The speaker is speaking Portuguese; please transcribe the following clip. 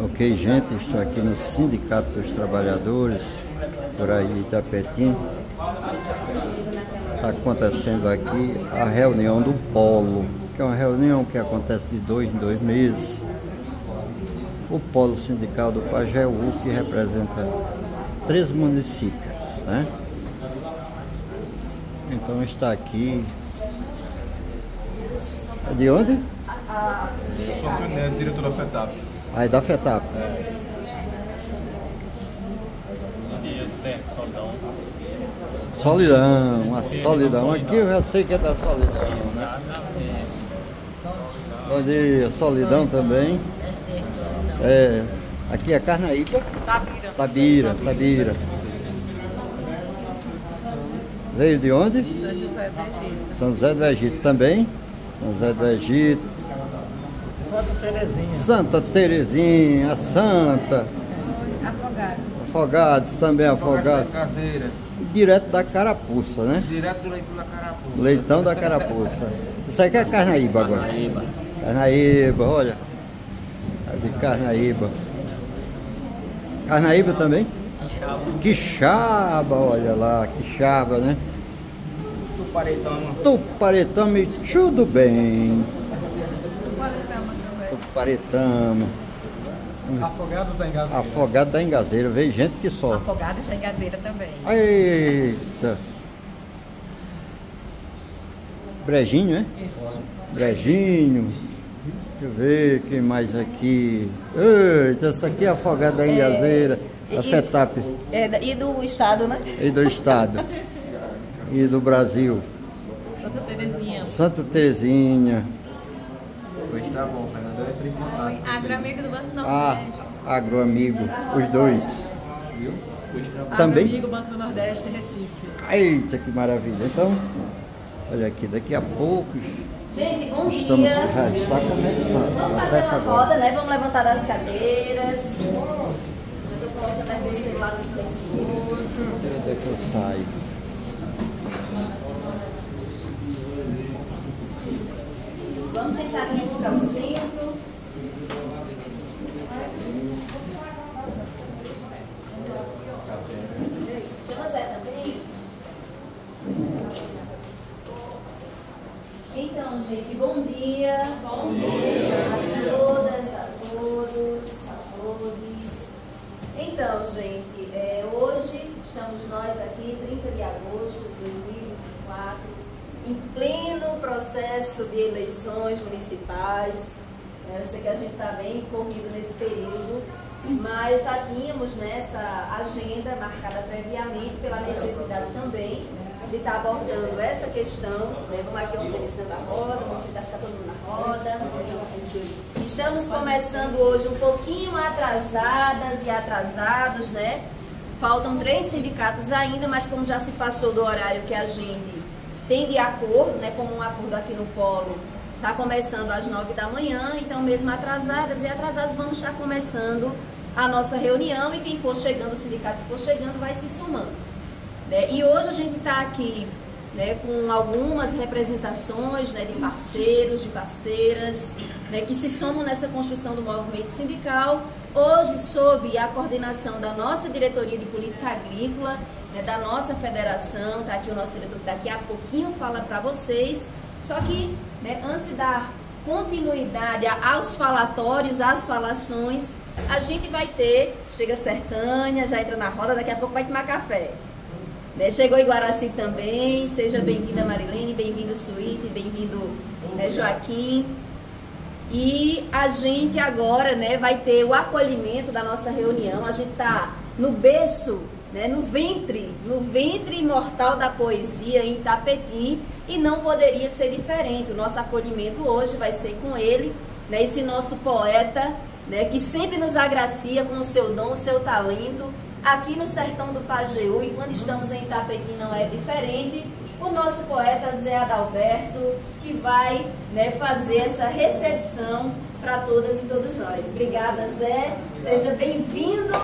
Ok, gente, estou aqui no Sindicato dos Trabalhadores, por aí de Itapetim. Está acontecendo aqui a reunião do Polo, que é uma reunião que acontece de 2 em 2 meses. O Polo Sindical do Pajeú, que representa 3 municípios, né? Então está aqui. É de onde? Eu sou Antônio Neto, diretor da FETAP. Aí da FETAP. Solidão, a solidão. Aqui eu já sei que é da solidão, né? Bom dia, solidão também. É, aqui é Carnaíba? Tabira. Veio de onde? São José do Egito. São José do Egito também. São José do Egito. Santa Terezinha, a Santa. Afogados também, afogados. Caseira. Direto da Carapuça, né? Direto do leitão da Carapuça. Leitão da Carapuça. Isso aqui é Carnaíba agora. Carnaíba, olha. É de Carnaíba. Carnaíba também? Quixaba, olha lá, Quixaba, né? Tuparetama e tudo bem. Tuparetama. Afogados da Engazeira. Afogado da Engazeira, veio gente que só. Afogados da Engazeira também. Eita! Brejinho, é? Isso. Brejinho. Deixa eu ver quem mais aqui. Eita, essa aqui é Afogado da Engazeira, da FETAP. E do estado, né? E do estado. E do Brasil. Santa Terezinha. Santa Terezinha. Hoje tá bom, Fernando. É tributado. Agroamigo do Banco do Ah, Nordeste. Agroamigo, os dois. Viu? Hoje tá bom. Também? Agroamigo, Banco do Nordeste, Recife. Eita, que maravilha. Então, olha aqui, daqui a poucos Gente, bom estamos, dia. já está começando. Vamos Tá fazer certo uma agora. roda, né? Vamos levantar das cadeiras. Já estou colocando aqui o celular no silencioso. Onde é que eu saio? Vamos tentar vir aqui para o centro. Chama Zé também. Então, gente, bom dia. Bom dia a todas, a todos, a todos. Então, gente, hoje estamos nós aqui, 30 de agosto de 2024, em pleno processo de eleições municipais. Eu sei que a gente está bem corrido nesse período, mas já tínhamos nessa agenda marcada previamente pela necessidade também de estar abordando essa questão, né? Vamos aqui organizando a roda, vamos tentar ficar todo mundo na roda. Estamos começando hoje um pouquinho atrasadas e atrasados, né? Faltam 3 sindicatos ainda, mas como já se passou do horário que a gente tem de acordo, né? Como um acordo aqui no Polo, está começando às 9 da manhã, então mesmo atrasadas e atrasados vamos estar começando a nossa reunião e quem for chegando, o sindicato que for chegando vai se somando. E hoje a gente está aqui, né, com algumas representações, né, de parceiros, de parceiras, né, que se somam nessa construção do movimento sindical, hoje sob a coordenação da nossa diretoria de política agrícola, né, da nossa federação. Está aqui o nosso diretor que daqui a pouquinho fala para vocês, só que, né, antes de dar continuidade aos falatórios, às falações, a gente vai ter, chega Sertânia, já entra na roda, daqui a pouco vai tomar café. Chegou Iguaraci também, seja bem-vinda Marilene, bem-vindo Suíte, bem-vindo, né, Joaquim. E a gente agora, né, vai ter o acolhimento da nossa reunião, a gente está no berço, né, no ventre imortal da poesia em Itapetim e não poderia ser diferente. O nosso acolhimento hoje vai ser com ele, né, esse nosso poeta, né, que sempre nos agracia com o seu dom, o seu talento, aqui no sertão do Pajeú, e quando estamos em Itapetim não é diferente, o nosso poeta Zé Adalberto, que vai, né, fazer essa recepção para todas e todos nós. Obrigada, Zé, seja bem-vindo.